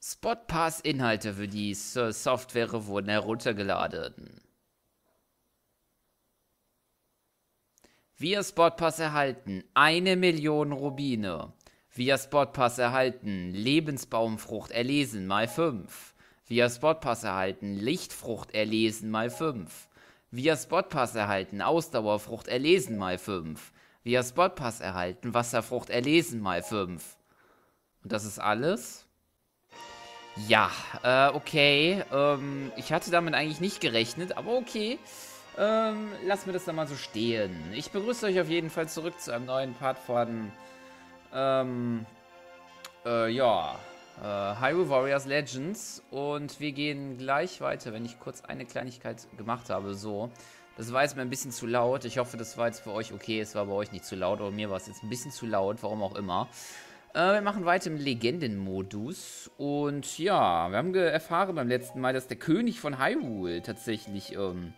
Spotpass-Inhalte für die Software wurden heruntergeladen. Via Spotpass erhalten 1 Million Rubine. Via Spotpass erhalten Lebensbaumfrucht erlesen mal 5. Via Spotpass erhalten Lichtfrucht erlesen mal 5. Via Spotpass erhalten Ausdauerfrucht erlesen mal 5. Via Spotpass erhalten Wasserfrucht erlesen mal 5. Und das ist alles? Ja, okay. Ich hatte damit eigentlich nicht gerechnet, aber okay. Lassen wir das dann mal so stehen. Ich begrüße euch auf jeden Fall zurück zu einem neuen Part von, Hyrule Warriors Legends. Und wir gehen gleich weiter, wenn ich kurz eine Kleinigkeit gemacht habe. So, das war jetzt mal ein bisschen zu laut. Ich hoffe, das war jetzt für euch okay. Es war bei euch nicht zu laut, aber mir war es jetzt ein bisschen zu laut, warum auch immer. Wir machen weiter im Legendenmodus. Und ja, wir haben erfahren beim letzten Mal, dass der König von Hyrule tatsächlich,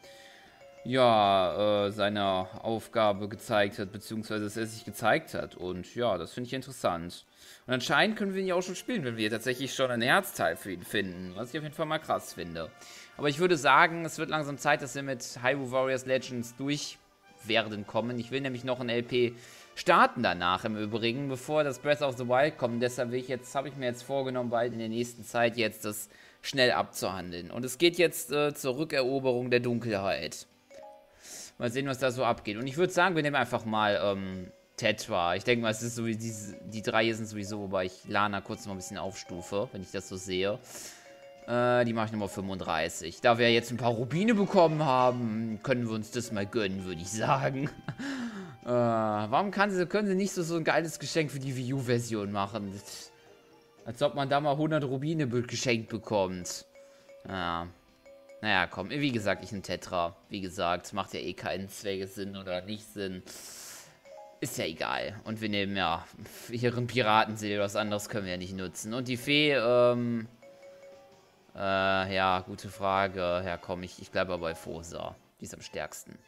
seine Aufgabe gezeigt hat, beziehungsweise dass er sich gezeigt hat. Und ja, das finde ich interessant. Und anscheinend können wir ihn ja auch schon spielen, wenn wir tatsächlich schon ein Herzteil für ihn finden. Was ich auf jeden Fall mal krass finde. Aber ich würde sagen, es wird langsam Zeit, dass wir mit Hyrule Warriors Legends durch werden kommen. Ich will nämlich noch ein LP starten danach im Übrigen, bevor das Breath of the Wild kommt. Deshalb habe ich mir jetzt vorgenommen, bald in der nächsten Zeit jetzt das schnell abzuhandeln. Und es geht jetzt zur Rückeroberung der Dunkelheit. Mal sehen, was da so abgeht. Und ich würde sagen, wir nehmen einfach mal Tetra. Ich denke mal, es ist so, die drei hier sind sowieso, wobei ich Lana kurz noch ein bisschen aufstufe, wenn ich das so sehe. Die mache ich Nummer 35. Da wir jetzt ein paar Rubine bekommen haben, können wir uns das mal gönnen, würde ich sagen. Warum können sie nicht so ein geiles Geschenk für die Wii U-Version machen? Als ob man da mal 100 Rubine geschenkt bekommt. Ja. Naja, komm. Wie gesagt, ich ein Tetra. Wie gesagt, macht ja eh keinen Sinn oder nicht Sinn. Ist ja egal. Und wir nehmen ja ihren Piratensee, was anderes können wir ja nicht nutzen. Und die Fee, ja, gute Frage. Ja, komm, ich bleibe aber bei Fosa. Die ist am stärksten.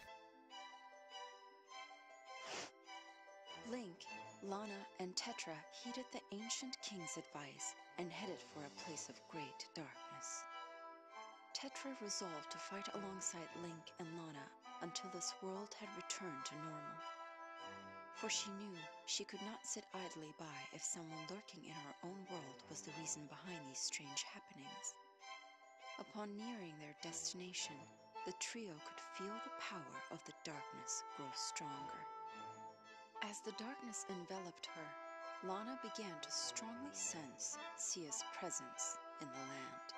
Link, Lana, and Tetra heeded the ancient king's advice and headed for a place of great darkness. Tetra resolved to fight alongside Link and Lana until this world had returned to normal. For she knew she could not sit idly by if someone lurking in her own world was the reason behind these strange happenings. Upon nearing their destination, the trio could feel the power of the darkness grow stronger. As the darkness enveloped her, Lana began to strongly sense Sia's presence in the land.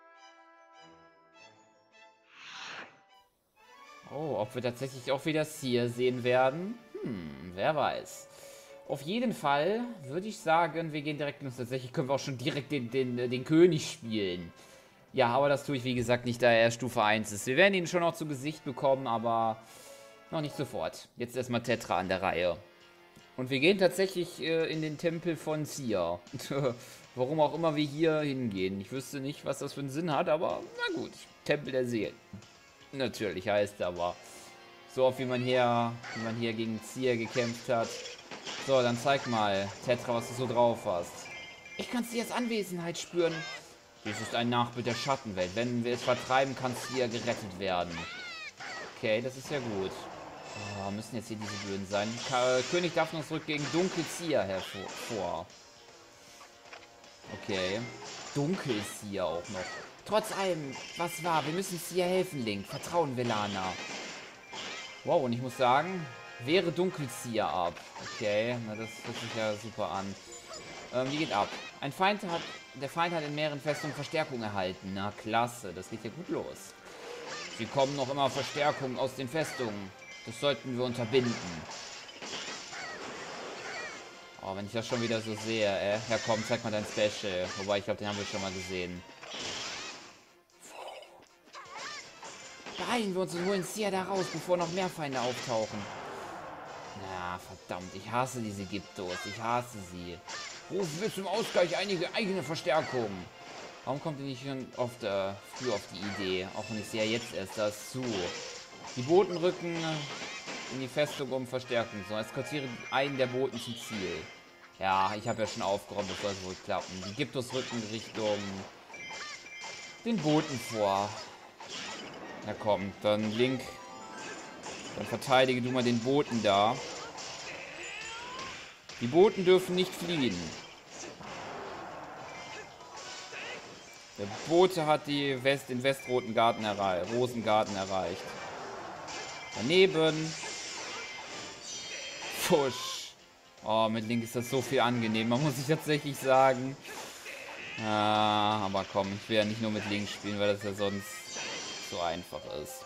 Oh, ob wir tatsächlich auch wieder Sia sehen werden? Wer weiß. Auf jeden Fall würde ich sagen, wir gehen direkt los. Tatsächlich können wir auch schon direkt den König spielen. Ja, aber das tue ich, wie gesagt, nicht, da er Stufe 1 ist. Wir werden ihn schon noch zu Gesicht bekommen, aber noch nicht sofort. Jetzt erstmal Tetra an der Reihe. Und wir gehen tatsächlich in den Tempel von Sia. Warum auch immer wir hier hingehen. Ich wüsste nicht, was das für einen Sinn hat, aber na gut. Tempel der Seelen. Natürlich heißt er aber. So oft wie man hier gegen Sia gekämpft hat. So, dann zeig mal, Tetra, was du so drauf hast. Ich kann Sias Anwesenheit spüren. Dies ist ein Nachbild der Schattenwelt. Wenn wir es vertreiben, kann Sia gerettet werden. Okay, das ist ja gut. Oh, müssen jetzt hier diese Böden sein. König darf noch zurück gegen Dunkel Sia hervor. Okay. Dunkel Sia auch noch. Trotz allem, was war? Wir müssen Sia helfen, Link. Vertrauen wir Lana. Wow, und ich muss sagen, wäre Dunkel Sia ab. Okay, na das hört sich ja super an. Wie geht ab? Der Feind hat in mehreren Festungen Verstärkung erhalten. Na klasse, das geht ja gut los. Sie kommen noch immer Verstärkungen aus den Festungen. Das sollten wir unterbinden. Oh, wenn ich das schon wieder so sehe, Ja komm, zeig mal dein Special. Wobei, ich glaube, den haben wir schon mal gesehen. Beeilen wir uns und holen Sia da raus, bevor noch mehr Feinde auftauchen. Na, verdammt, ich hasse diese Gyptos. Ich hasse sie. Rufen wir zum Ausgleich einige eigene Verstärkungen. Warum kommt ihr nicht schon früh auf die Idee? Auch wenn ich sehe ja jetzt erst das zu. Die Boten rücken in die Festung um Verstärkung. So, eskortiere einen der Boten zum Ziel. Ja, ich habe ja schon aufgeräumt, das soll wohl klappen. Die gibt uns Rücken Richtung den Boten vor. Na komm, dann Link. Dann verteidige du mal den Boten da. Die Boten dürfen nicht fliehen. Der Bote hat den Westroten Garten Rosengarten erreicht. Daneben. Fusch. Oh, mit Link ist das so viel angenehmer, muss ich tatsächlich sagen. Ah, aber komm, ich will ja nicht nur mit Link spielen, weil das ja sonst so einfach ist.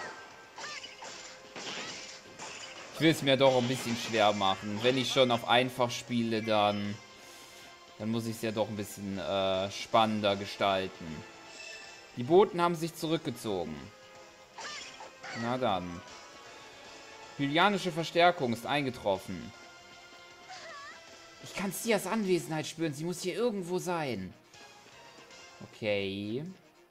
Ich will es mir doch ein bisschen schwer machen. Wenn ich schon auf einfach spiele, dann muss ich es ja doch ein bisschen spannender gestalten. Die Boten haben sich zurückgezogen. Na dann. Hylianische Verstärkung ist eingetroffen. Ich kann Sias Anwesenheit spüren. Sie muss hier irgendwo sein. Okay.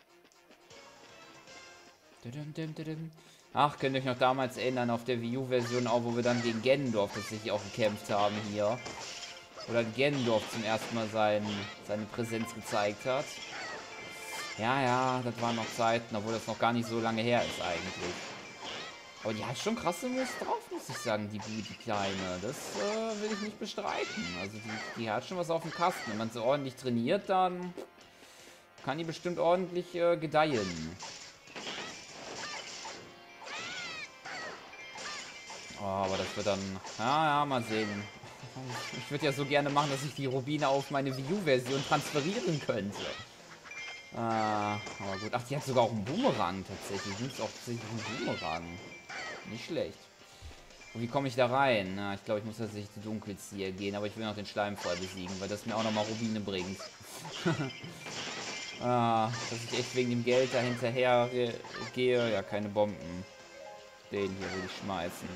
Ach, könnt ihr euch noch damals erinnern, auf der Wii U-Version, auch wo wir dann gegen Ganondorf tatsächlich auch gekämpft haben hier. Oder Ganondorf zum ersten Mal seine Präsenz gezeigt hat. Ja, ja, das waren noch Zeiten, obwohl das noch gar nicht so lange her ist eigentlich. Aber die hat schon krasse Moves drauf, muss ich sagen, die Kleine. Das will ich nicht bestreiten. Also die hat schon was auf dem Kasten. Wenn man sie ordentlich trainiert, dann kann die bestimmt ordentlich gedeihen. Oh, aber das wird dann... Ja, mal sehen. Ich würde ja so gerne machen, dass ich die Rubine auf meine Wii U-Version transferieren könnte. Aber gut. Ach, die hat sogar auch einen Boomerang tatsächlich. Die nutzt auch tatsächlich einen Boomerang. Nicht schlecht. Und wie komme ich da rein? Na, ich glaube, ich muss tatsächlich zu Dunkelzieher gehen, aber ich will noch den Schleimfall besiegen, weil das mir auch nochmal Rubine bringt. Dass ich echt wegen dem Geld da hinterher gehe. Ja, keine Bomben. Den hier will ich schmeißen.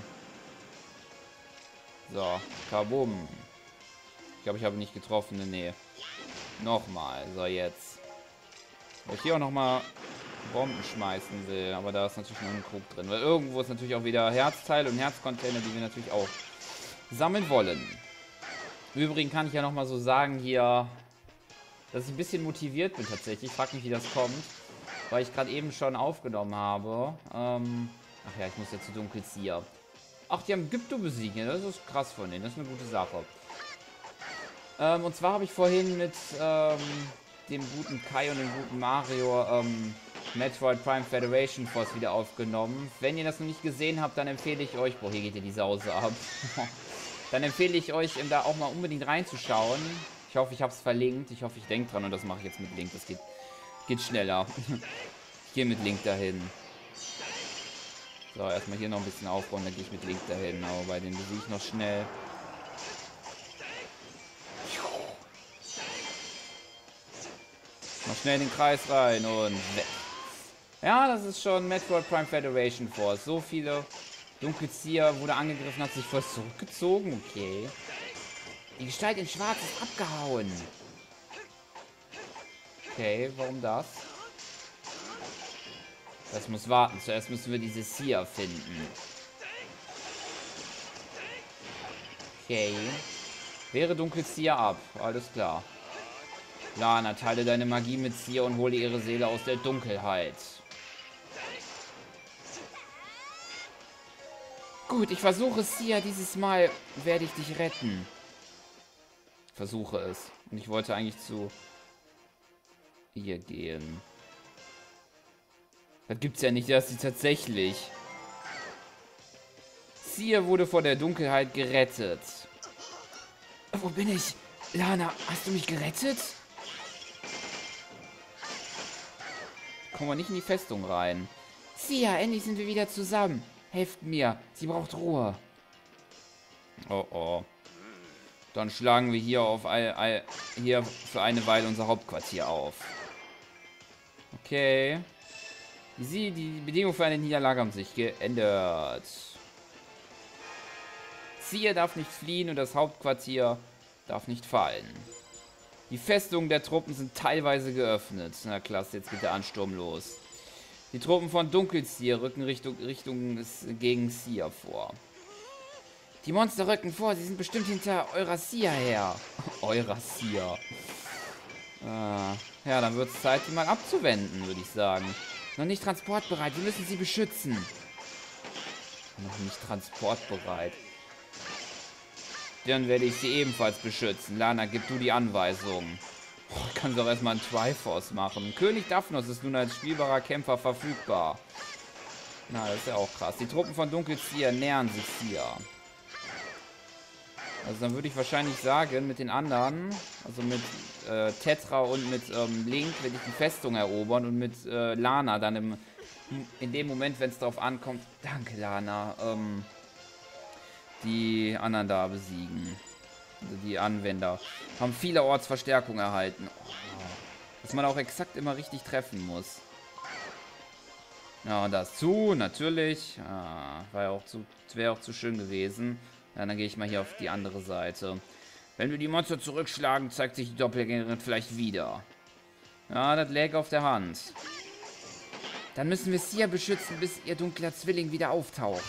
So, kabum. Ich glaube, ich habe nicht getroffen. Nee. Nochmal. So, jetzt. Weil ich hier auch nochmal Bomben schmeißen will. Aber da ist natürlich noch ein Krug drin. Weil irgendwo ist natürlich auch wieder Herzteile und Herzcontainer, die wir natürlich auch sammeln wollen. Im Übrigen kann ich ja nochmal so sagen hier, dass ich ein bisschen motiviert bin tatsächlich. Ich frage mich, wie das kommt. Weil ich gerade eben schon aufgenommen habe. Ach ja, ich muss ja zu Dunkelzieher. Ach, die haben Gypto besiegt. Das ist krass von denen. Das ist eine gute Sache. Und zwar habe ich vorhin mit dem guten Kai und dem guten Mario Metroid Prime Federation Force wieder aufgenommen. Wenn ihr das noch nicht gesehen habt, dann empfehle ich euch... Boah, hier geht ja die Sause ab. Dann empfehle ich euch, da auch mal unbedingt reinzuschauen. Ich hoffe, ich habe es verlinkt. Ich hoffe, ich denke dran und das mache ich jetzt mit Link. Das geht schneller. Ich gehe mit Link dahin. So, erstmal hier noch ein bisschen aufbauen, dann gehe ich mit Link dahin. Aber bei den besiege ich noch schnell. Noch schnell in den Kreis rein und weg. Ja, das ist schon Metroid Prime Federation Force. So viele Dunkelzieher wurde angegriffen, hat sich voll zurückgezogen. Okay. Die Gestalt in Schwarz ist abgehauen. Okay, warum das? Das muss warten. Zuerst müssen wir diese Sia finden. Okay. Wehre Dunkelzieher ab. Alles klar. Lana, teile deine Magie mit Sia und hole ihre Seele aus der Dunkelheit. Gut, ich versuche es, Sia. Dieses Mal werde ich dich retten. Versuche es. Und ich wollte eigentlich zu ihr gehen. Das gibt's ja nicht, dass sie tatsächlich... Sia wurde vor der Dunkelheit gerettet. Wo bin ich? Lana, hast du mich gerettet? Kommen wir nicht in die Festung rein. Sia, endlich sind wir wieder zusammen. Helft mir, sie braucht Ruhe. Oh oh. Dann schlagen wir hier hier für eine Weile unser Hauptquartier auf. Okay. Die Bedingungen für eine Niederlage haben sich geändert. Sia darf nicht fliehen und das Hauptquartier darf nicht fallen. Die Festungen der Truppen sind teilweise geöffnet. Na klasse, jetzt geht der Ansturm los. Die Truppen von Dunkelzieher rücken Richtung gegen Sia vor. Die Monster rücken vor. Sie sind bestimmt hinter Eurasia her. Eurasia. Ja, dann wird es Zeit, die mal abzuwenden, würde ich sagen. Noch nicht transportbereit. Wir müssen sie beschützen. Noch nicht transportbereit. Dann werde ich sie ebenfalls beschützen. Lana, gib du die Anweisung. Ich kann doch erstmal einen Triforce machen. König Daphnos ist nun als spielbarer Kämpfer verfügbar. Na, das ist ja auch krass. Die Truppen von Dunkelzieher nähern sich hier. Also dann würde ich wahrscheinlich sagen, mit den anderen, also mit Tetra und mit Link, werde ich die Festung erobern und mit Lana dann in dem Moment, wenn es darauf ankommt, danke Lana, die anderen da besiegen. Also die Anwender haben vielerorts Verstärkung erhalten. Oh, dass man auch exakt immer richtig treffen muss. Ja, und das zu, natürlich. Wäre auch zu schön gewesen. Ja, dann gehe ich mal hier auf die andere Seite. Wenn wir die Monster zurückschlagen, zeigt sich die Doppelgängerin vielleicht wieder. Ja, das läge auf der Hand. Dann müssen wir Sia beschützen, bis ihr dunkler Zwilling wieder auftaucht.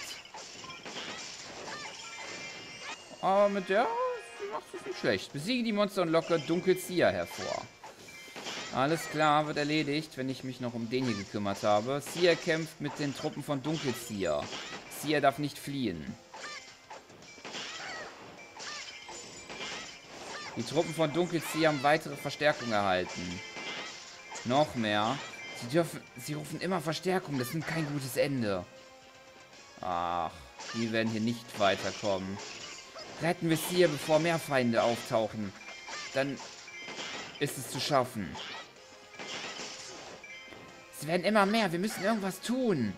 Aber mit der macht es nicht schlecht. Besiege die Monster und locke Dunkelzieher hervor. Alles klar, wird erledigt, wenn ich mich noch um den hier gekümmert habe. Sia kämpft mit den Truppen von Dunkelzieher. Sia darf nicht fliehen. Die Truppen von Dunkelzieher haben weitere Verstärkung erhalten. Noch mehr. Sie rufen immer Verstärkung. Das nimmt kein gutes Ende. Ach, die werden hier nicht weiterkommen. Retten wir Sia, bevor mehr Feinde auftauchen. Dann ist es zu schaffen. Es werden immer mehr. Wir müssen irgendwas tun.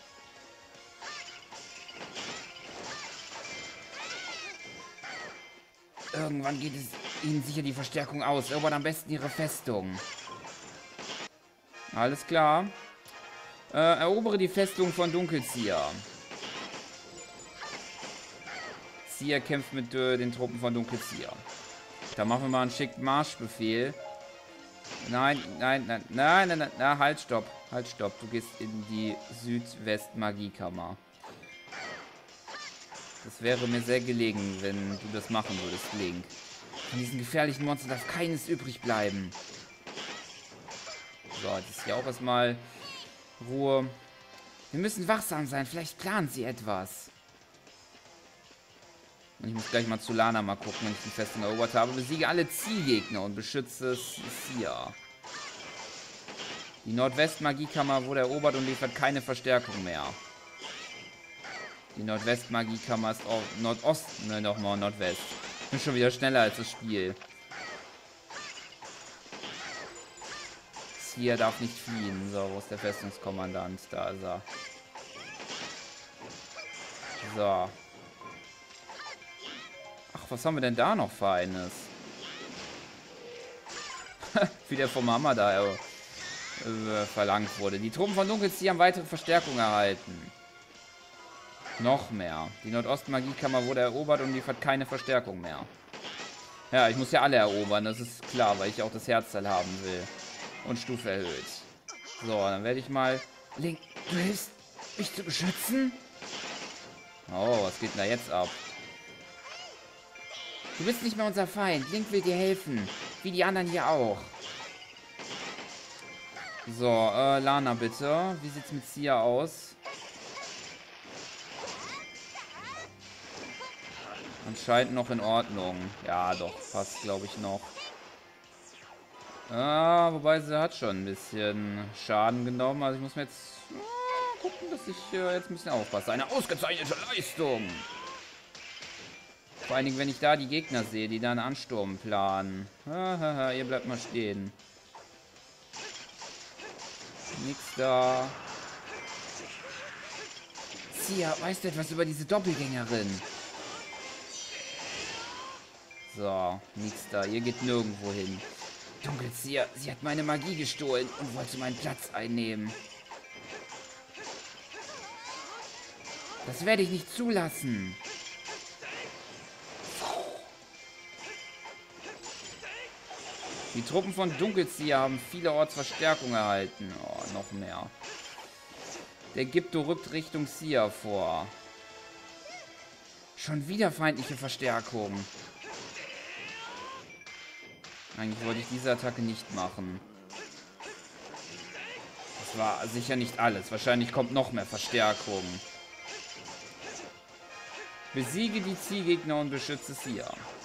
Irgendwann geht es ihnen sicher die Verstärkung aus. Erobern am besten ihre Festung. Alles klar. Erobere die Festung von Dunkelzieher. Sia kämpft mit den Truppen von Dunkelzieher. Da machen wir mal einen schicken Marschbefehl. Nein, halt, stopp. Halt, stopp. Du gehst in die Südwest-Magiekammer. Das wäre mir sehr gelegen, wenn du das machen würdest, Link. Von diesen gefährlichen Monstern darf keines übrig bleiben. So, jetzt ist hier auch erstmal Ruhe. Wir müssen wachsam sein. Vielleicht planen sie etwas. Und ich muss gleich mal zu Lana mal gucken, wenn ich die Festung erobert habe. Besiege alle Zielgegner und beschütze Sia. Die Nordwest-Magiekammer wurde erobert und liefert keine Verstärkung mehr. Die Nordwest-Magiekammer ist auch Nordost. Ne, nochmal Nordwest. Ich bin schon wieder schneller als das Spiel. Sia darf nicht fliehen. So, wo ist der Festungskommandant? Da ist er. So. Ach, was haben wir denn da noch für eines? Wie der vom Hammer da verlangt wurde. Die Truppen von Dunkelzieher haben weitere Verstärkung erhalten. Noch mehr. Die Nordostmagiekammer wurde erobert und liefert keine Verstärkung mehr. Ja, ich muss ja alle erobern, das ist klar, weil ich auch das Herzteil haben will. Und Stufe erhöht. So, dann werde ich mal... Link, du hilfst mich zu beschützen? Oh, was geht denn da jetzt ab? Du bist nicht mehr unser Feind. Link will dir helfen. Wie die anderen hier auch. So, Lana bitte. Wie sieht's mit Sia aus? Anscheinend noch in Ordnung. Ja, doch. Passt, glaube ich, noch. Wobei sie hat schon ein bisschen Schaden genommen. Also ich muss mir jetzt gucken, dass ich jetzt ein bisschen aufpasse. Eine ausgezeichnete Leistung. Vor allen Dingen, wenn ich da die Gegner sehe, die da einen Ansturm planen. Ihr bleibt mal stehen. Nix da. Sia, weißt du etwas über diese Doppelgängerin? So, nix da. Ihr geht nirgendwo hin. Dunkelzieher, sie hat meine Magie gestohlen und wollte meinen Platz einnehmen. Das werde ich nicht zulassen. Die Truppen von Dunkelzieher haben vielerorts Verstärkung erhalten. Oh, noch mehr. Der Gypto rückt Richtung Sia vor. Schon wieder feindliche Verstärkung. Eigentlich wollte ich diese Attacke nicht machen. Das war sicher nicht alles. Wahrscheinlich kommt noch mehr Verstärkung. Besiege die Zielgegner und beschütze Sia.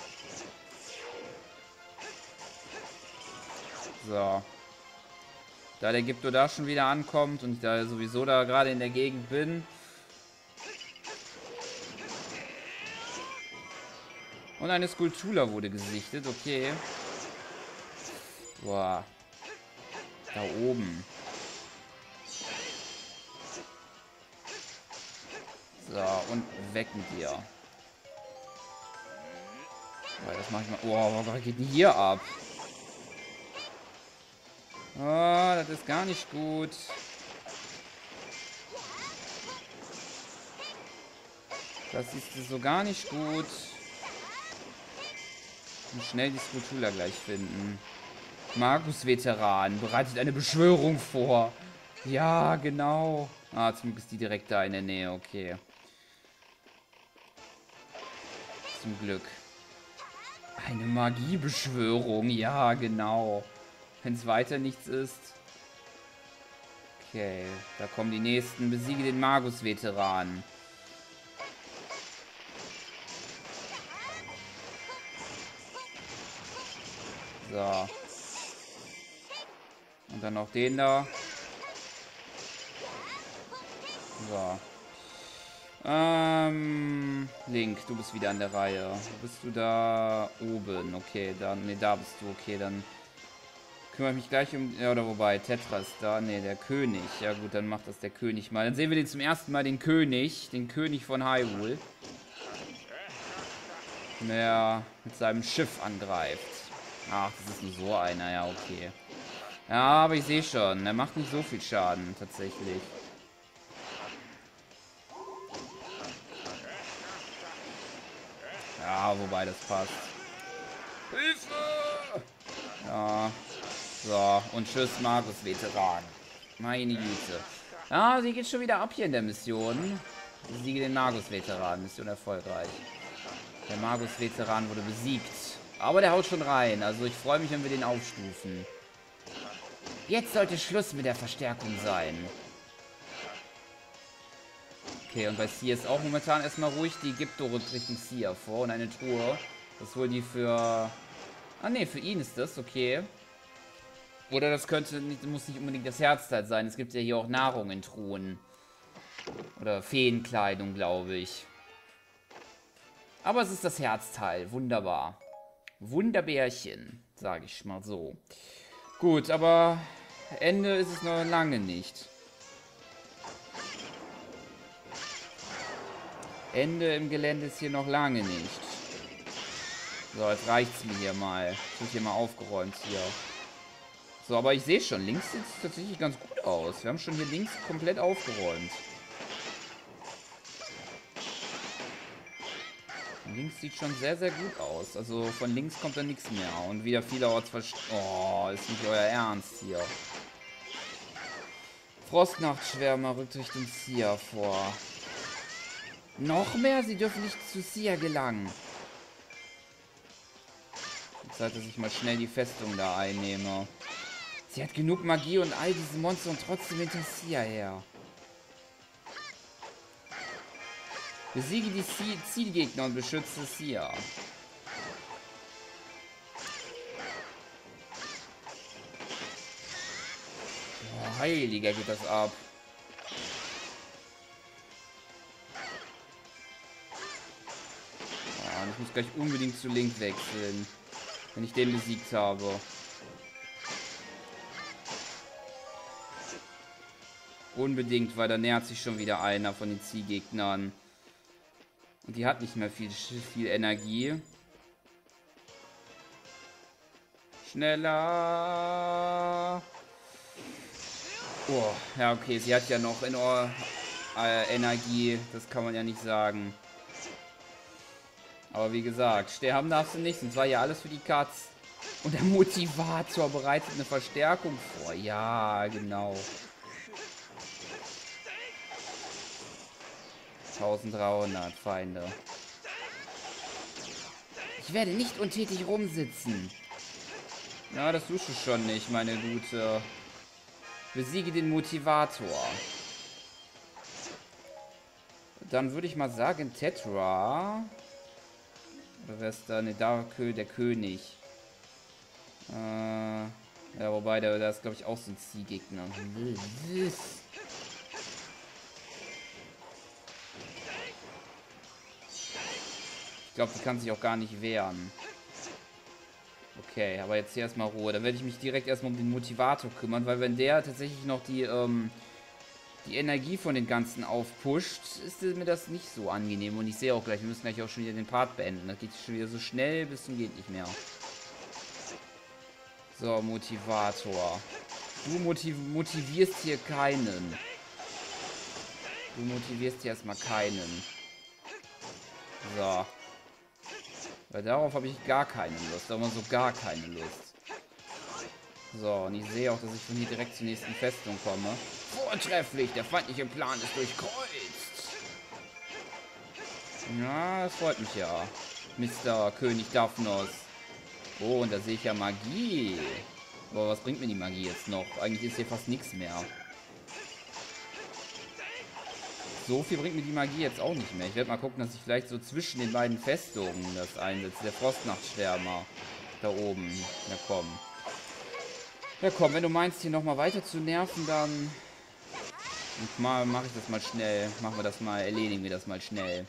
So. Da der Gypto da schon wieder ankommt und ich da sowieso da gerade in der Gegend bin. Und eine Skulptura wurde gesichtet, okay. Boah. Da oben. So, und weg mit dir. Das mache ich mal. Oh, was geht denn hier ab? Oh, das ist gar nicht gut. Das ist so gar nicht gut. Und schnell die Skulptura gleich finden. Magus-Veteran bereitet eine Beschwörung vor. Ja, genau. Ah, zum Glück ist die direkt da in der Nähe. Okay. Zum Glück. Eine Magiebeschwörung. Ja, genau. Wenn es weiter nichts ist. Okay. Da kommen die nächsten. Besiege den Magus-Veteran. So. Und dann noch den da. So. Link, du bist wieder an der Reihe. Bist du da oben? Okay, dann. Ne, da bist du. Okay, dann kümmere ich mich gleich um. Ja, oder wobei, Tetra ist da. Ne, der König. Ja gut, dann macht das der König mal. Dann sehen wir den zum ersten Mal, den König. Den König von Hyrule. Der mit seinem Schiff angreift. Ach, das ist nur so einer. Ja, okay. Ja, aber ich sehe schon. Er macht nicht so viel Schaden, tatsächlich. Ja, wobei das passt. Hilfe! Ja. So, und tschüss, Magus-Veteran. Meine Güte. Ja, sie geht schon wieder ab hier in der Mission. Besiege den Magus-Veteran. Mission erfolgreich. Der Magus-Veteran wurde besiegt. Aber der haut schon rein. Also ich freue mich, wenn wir den aufstufen. Jetzt sollte Schluss mit der Verstärkung sein. Okay, und bei Sia ist auch momentan erstmal ruhig. Die Gypto rückt Richtung Sia vor. Und eine Truhe. Das ist wohl die für... Ah ne, für ihn ist das, okay. Oder das könnte nicht, muss nicht unbedingt das Herzteil sein. Es gibt ja hier auch Nahrung in Truhen. Oder Feenkleidung, glaube ich. Aber es ist das Herzteil. Wunderbar. Wunderbärchen, sage ich mal so. Gut, aber Ende ist es noch lange nicht. Ende im Gelände ist hier noch lange nicht. So, jetzt reicht's mir hier mal. Ich bin hier mal aufgeräumt hier. So, aber ich sehe schon, links sieht es tatsächlich ganz gut aus. Wir haben schon hier links komplett aufgeräumt. Links sieht schon sehr, sehr gut aus. Also von links kommt da nichts mehr. Und wieder vielerorts Oh, ist nicht euer Ernst hier. Frostnachtschwärmer rückt Richtung Sia vor. Noch mehr? Sie dürfen nicht zu Sia gelangen. Zeit, dass ich mal schnell die Festung da einnehme. Sie hat genug Magie und all diese Monster und trotzdem hinter Sia her. Besiege die Zielgegner und beschütze Sia. Oh, Heiliger, geht das ab. Oh, und ich muss gleich unbedingt zu Link wechseln, wenn ich den besiegt habe. Unbedingt, weil da nähert sich schon wieder einer von den Zielgegnern. Und die hat nicht mehr viel Energie. Schneller. Oh, ja, okay. Sie hat ja noch Energie. Das kann man ja nicht sagen. Aber wie gesagt, sterben darfst du nicht. Sonst war ja alles für die Katz. Und der Motivator bereitet eine Verstärkung vor. Ja, genau. 1300 Feinde. Ich werde nicht untätig rumsitzen. Ja, das tust du schon nicht, meine Gute. Besiege den Motivator. Dann würde ich mal sagen, Tetra. Oder wer ist da? Ne, der König. Ja, wobei, da ist, glaube ich, auch so ein Ziehgegner. Ich glaube, die kann sich auch gar nicht wehren. Okay, aber jetzt hier erstmal Ruhe. Dann werde ich mich direkt erstmal um den Motivator kümmern, weil wenn der tatsächlich noch die Energie von den Ganzen aufpusht, ist mir das nicht so angenehm. Und ich sehe auch gleich, wir müssen gleich auch schon wieder den Part beenden. Das geht schon wieder so schnell, bis zum geht nicht mehr. So, Motivator. Du motivierst hier keinen. Du motivierst hier erstmal keinen. So. Weil darauf habe ich gar keine Lust. Aber so gar keine Lust. So, und ich sehe auch, dass ich von hier direkt zur nächsten Festung komme. Vortrefflich, der feindliche Plan ist durchkreuzt. Ja, das freut mich ja. Mr. König Daphnos. Oh, und da sehe ich ja Magie. Aber was bringt mir die Magie jetzt noch? Eigentlich ist hier fast nichts mehr. So viel bringt mir die Magie jetzt auch nicht mehr. Ich werde mal gucken, dass ich vielleicht so zwischen den beiden Festungen das einsetze. Der Frostnachtschwärmer. Da oben. Ja, komm. Ja, komm, wenn du meinst, hier nochmal weiter zu nerven, dann mache ich das mal schnell. Machen wir das mal, erledigen wir das mal schnell.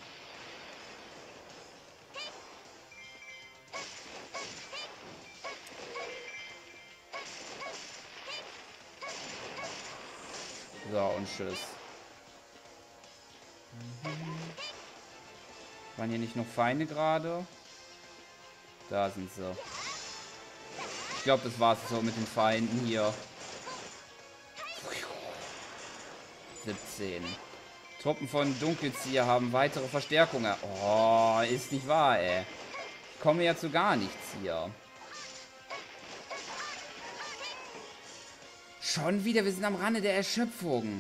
So, und tschüss. Waren hier nicht noch Feinde gerade? Da sind sie. Ich glaube, das war's so mit den Feinden hier. 17. Truppen von Dunkelzieher haben weitere Verstärkungen. Oh, ist nicht wahr, ey. Ich komme ja zu gar nichts hier. Schon wieder, wir sind am Rande der Erschöpfung.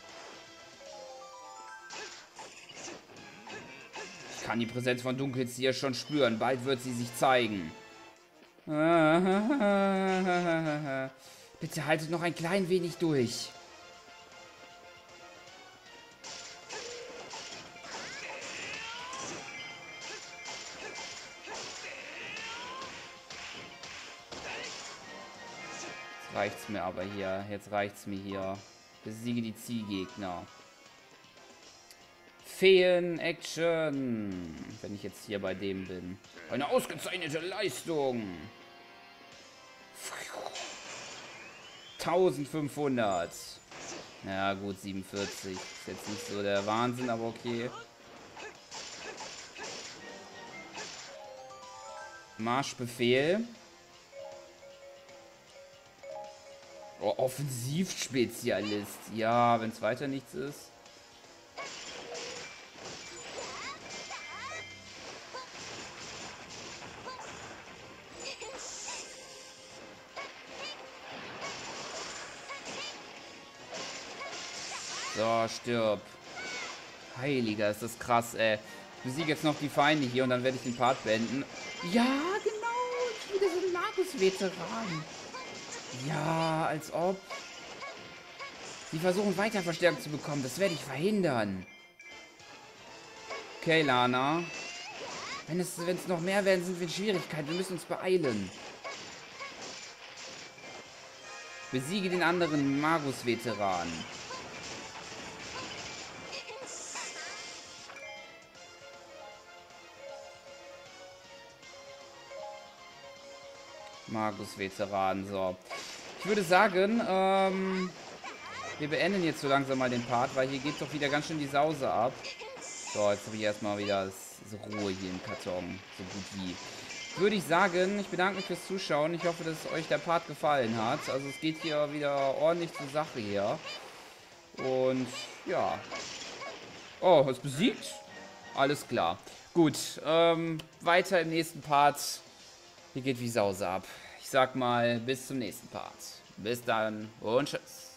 Ich kann die Präsenz von Dunkelzieher schon spüren. Bald wird sie sich zeigen. Bitte haltet noch ein klein wenig durch. Jetzt reicht's mir aber hier. Jetzt reicht's mir hier. Besiege die Zielgegner. Feen-Action. Wenn ich jetzt hier bei dem bin. Eine ausgezeichnete Leistung. 1500. Ja gut, 47. Ist jetzt nicht so der Wahnsinn, aber okay. Marschbefehl. Oh, Offensivspezialist. Ja, wenn es weiter nichts ist. So, stirb. Heiliger, ist das krass, ey. Ich besiege jetzt noch die Feinde hier und dann werde ich den Part beenden. Ja, genau. Ich bin wieder so ein Magus-Veteran. Ja, als ob. Die versuchen weiter Verstärkung zu bekommen. Das werde ich verhindern. Okay, Lana. Wenn es noch mehr werden, sind wir in Schwierigkeiten. Wir müssen uns beeilen. Besiege den anderen Magus-Veteran. Magus-Veteran, so. Ich würde sagen, wir beenden jetzt so langsam mal den Part, weil hier geht doch wieder ganz schön die Sause ab. So, jetzt habe ich erstmal wieder so Ruhe hier im Karton. So gut wie. Würde ich sagen, ich bedanke mich fürs Zuschauen. Ich hoffe, dass euch der Part gefallen hat. Also es geht hier wieder ordentlich zur Sache hier. Und ja. Oh, ist besiegt? Alles klar. Gut, weiter im nächsten Part. Hier geht wie Sause ab. Ich sag mal, bis zum nächsten Part. Bis dann und tschüss.